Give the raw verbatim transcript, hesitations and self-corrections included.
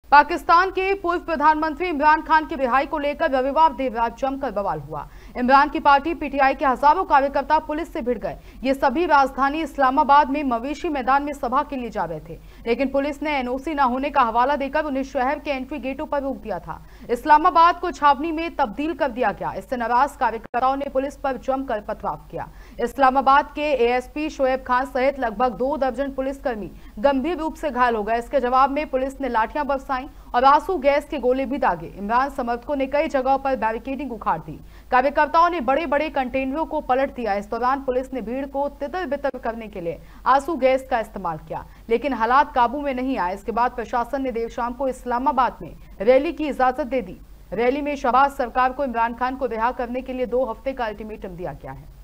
पाकिस्तान के पूर्व प्रधानमंत्री इमरान खान की रिहाई को लेकर रविवार देर रात जमकर बवाल हुआ। इमरान की पार्टी पीटीआई के हजारों कार्यकर्ता पुलिस से भिड़ गए। ये सभी राजधानी इस्लामाबाद में मवेशी मैदान में सभा के लिए जा रहे थे, लेकिन पुलिस ने एनओसी न होने का हवाला देकर उन्हें शहर के एंट्री गेटों पर रोक दिया था। इस्लामाबाद को छावनी में तब्दील कर दिया गया। इससे नाराज कार्यकर्ताओं ने पुलिस पर जमकर पथराव किया। इस्लामाबाद के एएसपी शोएब खान सहित लगभग दो दर्जन पुलिसकर्मी गंभीर रूप से घायल हो गए। इसके जवाब में पुलिस ने लाठियां बरसाई और आंसू गैस के गोले भी दागे। इमरान समर्थकों ने कई जगहों पर बैरिकेडिंग उखाड़ दी। कार्यकर्ताओं ने बड़े बड़े कंटेनरों को पलट दिया। इस दौरान पुलिस ने भीड़ को तितर बितर करने के लिए आंसू गैस का इस्तेमाल किया, लेकिन हालात काबू में नहीं आए। इसके बाद प्रशासन ने देर शाम को इस्लामाबाद में रैली की इजाजत दे दी। रैली में शहबाज सरकार को इमरान खान को रिहा करने के लिए दो हफ्ते का अल्टीमेटम दिया गया है।